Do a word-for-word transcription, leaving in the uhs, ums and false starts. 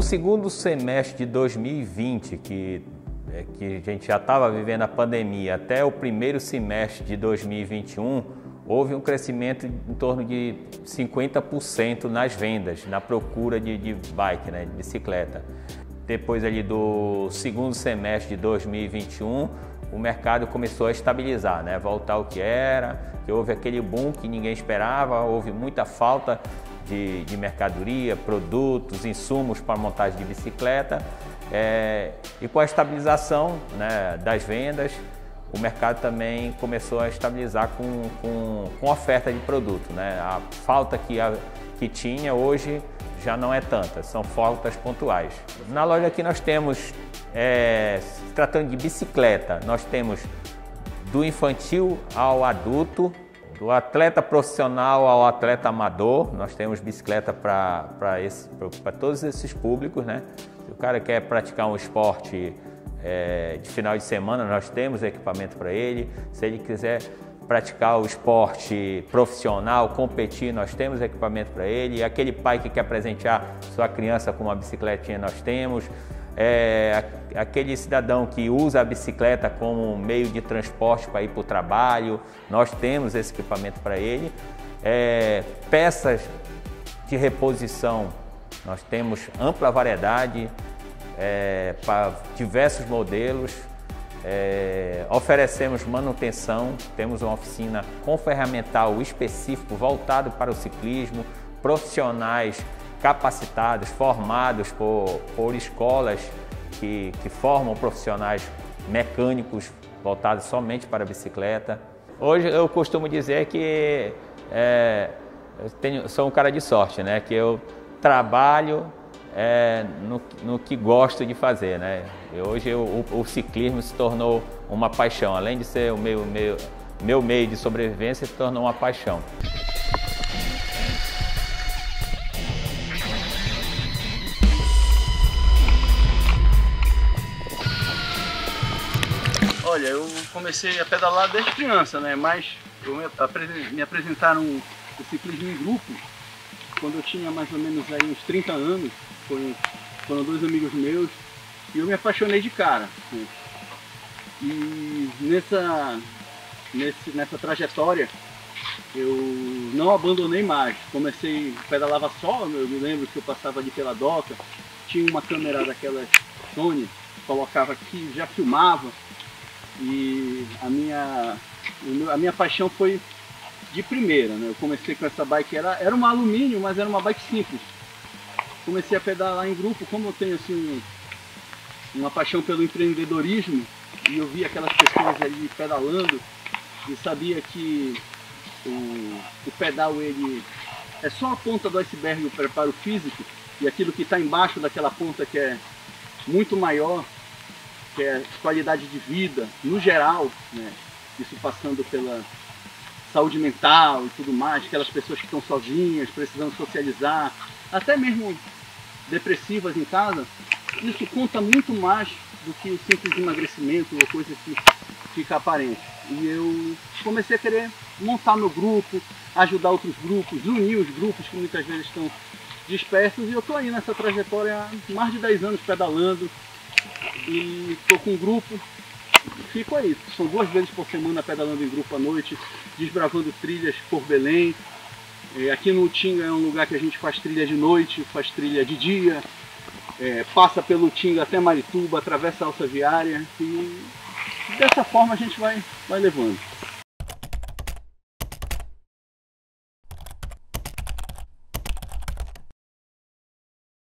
Do segundo semestre de dois mil e vinte, que, que a gente já estava vivendo a pandemia, até o primeiro semestre de dois mil e vinte e um, houve um crescimento em torno de cinquenta por cento nas vendas, na procura de, de bike, né, de bicicleta. Depois ali do segundo semestre de dois mil e vinte e um, o mercado começou a estabilizar, né, voltar ao que era, que houve aquele boom que ninguém esperava, houve muita falta de, de mercadoria, produtos, insumos para montagem de bicicleta. É, e com a estabilização, né, das vendas, o mercado também começou a estabilizar com, com, com oferta de produto, né? A falta que, a, que tinha hoje já não é tanta, são faltas pontuais. Na loja aqui nós temos, é, se tratando de bicicleta, nós temos do infantil ao adulto, do atleta profissional ao atleta amador. Nós temos bicicleta para todos esses públicos, né? Se o cara quer praticar um esporte É, de final de semana, nós temos equipamento para ele. Se ele quiser praticar o esporte profissional, competir, nós temos equipamento para ele. E aquele pai que quer presentear sua criança com uma bicicletinha, nós temos. É, aquele cidadão que usa a bicicleta como meio de transporte para ir para o trabalho, nós temos esse equipamento para ele. É, peças de reposição, nós temos ampla variedade. É, para diversos modelos, é, oferecemos manutenção, temos uma oficina com ferramental específico voltado para o ciclismo, profissionais capacitados, formados por, por escolas que, que formam profissionais mecânicos voltados somente para a bicicleta. Hoje eu costumo dizer que é, eu tenho, sou um cara de sorte, né? Que eu trabalho É, no, no que gosto de fazer, né? E hoje eu, o, o ciclismo se tornou uma paixão, além de ser o meu, meu, meu meio de sobrevivência, se tornou uma paixão. Olha, eu comecei a pedalar desde criança, né? Mas eu me, me apresentaram o ciclismo em grupo quando eu tinha mais ou menos aí uns trinta anos. Foram, foram dois amigos meus e eu me apaixonei de cara. Né? E nessa, nesse, nessa trajetória eu não abandonei mais. Comecei, pedalava só, eu me lembro que eu passava ali pela doca, tinha uma câmera daquelas Sony, colocava aqui, já filmava, e a minha, a minha paixão foi de primeira. Né? Eu comecei com essa bike, era, era uma alumínio, mas era uma bike simples. Comecei a pedalar em grupo, como eu tenho assim, uma paixão pelo empreendedorismo, e eu vi aquelas pessoas ali pedalando, e sabia que o, o pedal ele é só a ponta do iceberg, o preparo físico, e aquilo que está embaixo daquela ponta que é muito maior, que é qualidade de vida, no geral, né? Isso passando pela saúde mental e tudo mais, aquelas pessoas que estão sozinhas, precisando socializar, até mesmo depressivas em casa, isso conta muito mais do que o simples emagrecimento ou coisa que fica aparente. E eu comecei a querer montar meu grupo, ajudar outros grupos, unir os grupos que muitas vezes estão dispersos, e eu estou aí nessa trajetória há mais de dez anos pedalando, e estou com um grupo, fico aí, são duas vezes por semana pedalando em grupo à noite, desbravando trilhas por Belém. Aqui no Utinga é um lugar que a gente faz trilha de noite, faz trilha de dia, é, passa pelo Utinga até Marituba, atravessa a alça viária, e dessa forma a gente vai, vai levando.